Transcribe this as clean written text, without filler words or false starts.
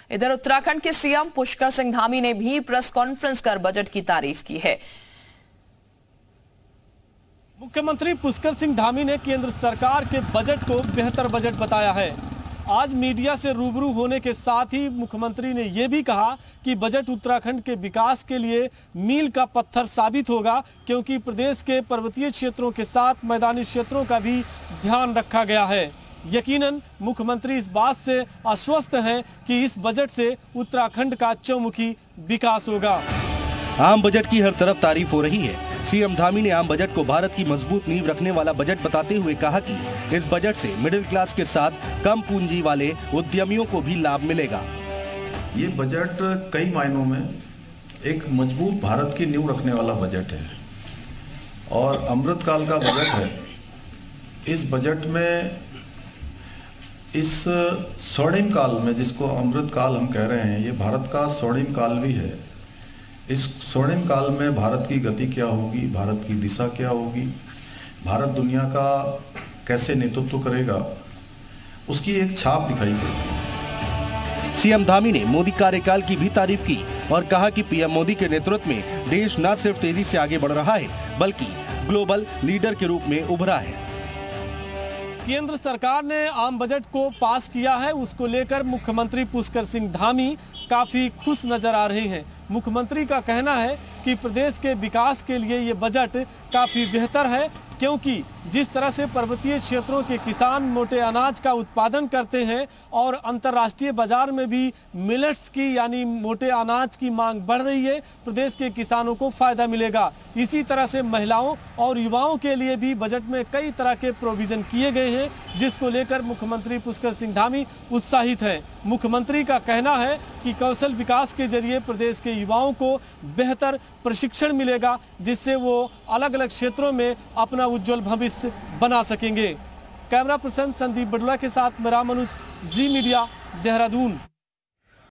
इधर उत्तराखंड के सीएम पुष्कर सिंह धामी ने भी प्रेस कॉन्फ्रेंस कर बजट की तारीफ की है। मुख्यमंत्री पुष्कर सिंह धामी ने केंद्र सरकार के बजट को बेहतर बजट बताया है। आज मीडिया से रूबरू होने के साथ ही मुख्यमंत्री ने यह भी कहा कि बजट उत्तराखंड के विकास के लिए मील का पत्थर साबित होगा, क्योंकि प्रदेश के पर्वतीय क्षेत्रों के साथ मैदानी क्षेत्रों का भी ध्यान रखा गया है। यकीनन मुख्यमंत्री इस बात से आश्वस्त हैं कि इस बजट से उत्तराखंड का चौमुखी विकास होगा। आम बजट की हर तरफ तारीफ हो रही है। सीएम धामी ने आम बजट को भारत की मजबूत नींव रखने वाला बजट बताते हुए कहा कि इस बजट से मिडिल क्लास के साथ कम पूंजी वाले उद्यमियों को भी लाभ मिलेगा। ये बजट कई मायनों में एक मजबूत भारत की नींव रखने वाला बजट है और अमृतकाल का बजट है। इस बजट में इस स्वर्णिम काल में, जिसको अमृतकाल हम कह रहे हैं, ये भारत का स्वर्णिम काल भी है। इस स्वर्णिम काल में भारत की गति क्या होगी, भारत की दिशा क्या होगी, भारत दुनिया का कैसे नेतृत्व करेगा, उसकी एक छाप दिखाई गई। सीएम धामी ने मोदी कार्यकाल की भी तारीफ की और कहा कि पीएम मोदी के नेतृत्व में देश न सिर्फ तेजी से आगे बढ़ रहा है, बल्कि ग्लोबल लीडर के रूप में उभरा है। केंद्र सरकार ने आम बजट को पास किया है, उसको लेकर मुख्यमंत्री पुष्कर सिंह धामी काफी खुश नजर आ रहे हैं। मुख्यमंत्री का कहना है कि प्रदेश के विकास के लिए ये बजट काफी बेहतर है, क्योंकि जिस तरह से पर्वतीय क्षेत्रों के किसान मोटे अनाज का उत्पादन करते हैं और अंतर्राष्ट्रीय बाजार में भी मिलेट्स की यानी मोटे अनाज की मांग बढ़ रही है, प्रदेश के किसानों को फायदा मिलेगा। इसी तरह से महिलाओं और युवाओं के लिए भी बजट में कई तरह के प्रोविजन किए गए हैं, जिसको लेकर मुख्यमंत्री पुष्कर सिंह धामी उत्साहित हैं। मुख्यमंत्री का कहना है कि कौशल विकास के जरिए प्रदेश के युवाओं को बेहतर प्रशिक्षण मिलेगा, जिससे वो अलग अलग क्षेत्रों में अपना उज्जवल भविष्य बना सकेंगे। कैमरा पर्सन संदीप बडुला के साथ मेरा मनुज, जी मीडिया, देहरादून।